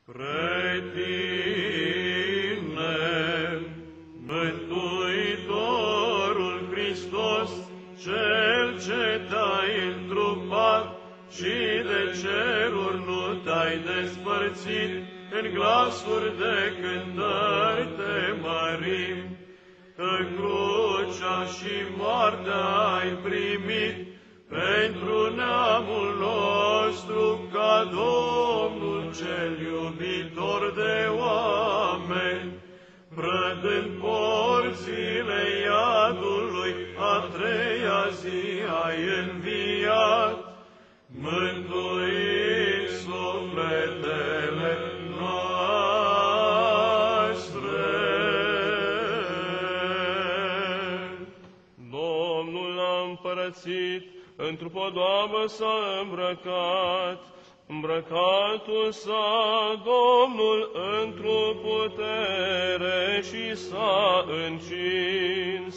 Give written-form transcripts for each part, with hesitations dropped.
Spre tine, Mântuitorul Hristos, Cel ce te-ai întrupat și de ceruri nu te-ai despărțit, în glasuri de cântări te mărim, că crucea și moartea ai primit pentru neamul nostru, ca Domnul cel iubitor de oameni, prădând porțile iadului, a treia zi ai înviat, mântuind sufletele noastre. Domnul a împărățit, într-o podoabă s-a îmbrăcatul s-a Domnul într-o putere și s-a încins.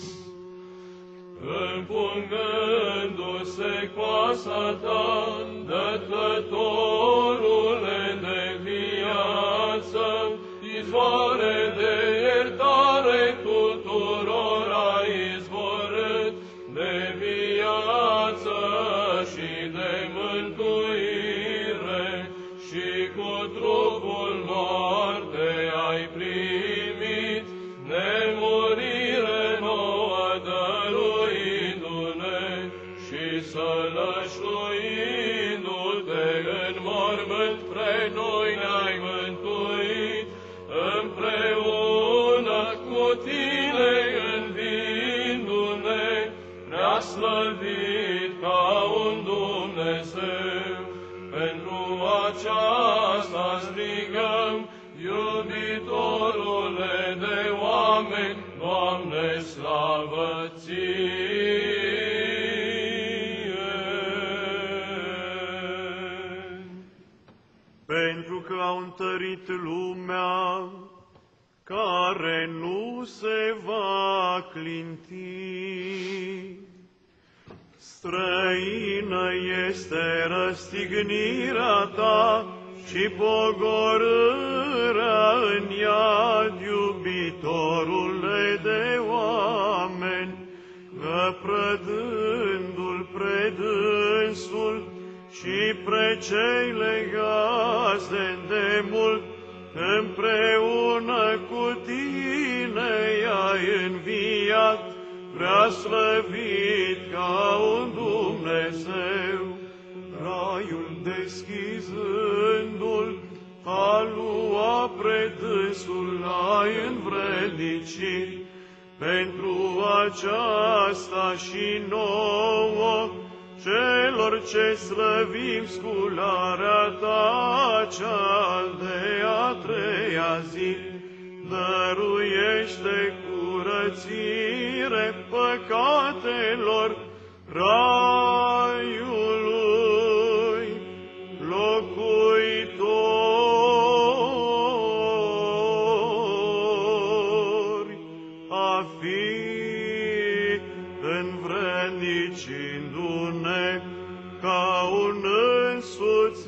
Împungându-se coasa ta, dătătorule de viață, izvoare de iertare tuturor a izvorât, de viață și de mântuire, și cu trupul moarte ai primit, nemurire nouă dăruindu-ne și sălășluindu-te în mormânt, pre noi ne-ai mântuit, împreună cu tine învindu-ne, prea slăvit ca un Dumnezeu. Pentru aceasta strigăm, iubitorule de oameni, Doamne, slavă Ție! Pentru că au întărit lumea, care nu se va clinti. Străină este răstignirea ta și pogorârea în iad, iubitorule de oameni, că prădându-l predânsul și pre cei legați de demult, împreună cu tine i-ai înviat, prea slăvit ca un Dumnezeu, raiul deschizându-l, a lua predânsul l-ai învrednicit. Pentru aceasta și nouă, celor ce slăvim scularea ta, cea de a treia zi, dăruiește curățire păcatelor raiului, locuitori a fi învrednicindu-ne ca un însuți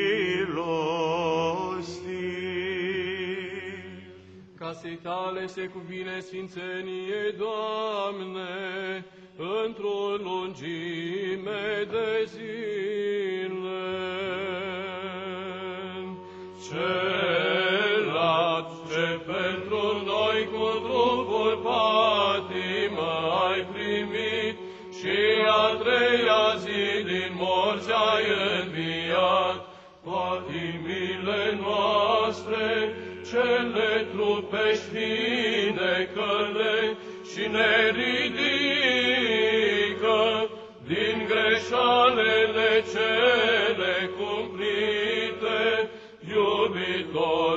milostiv. Casei tale se cuvine sfințenie, Doamne, într-o lungime de zile. Celat ce pentru noi cu trupul patimă ai primit și a treia zi din morți ai înviat, patimile noastre, cele trupești vindecă-le și ne ridică din greșalele cele cumplite, iubitor.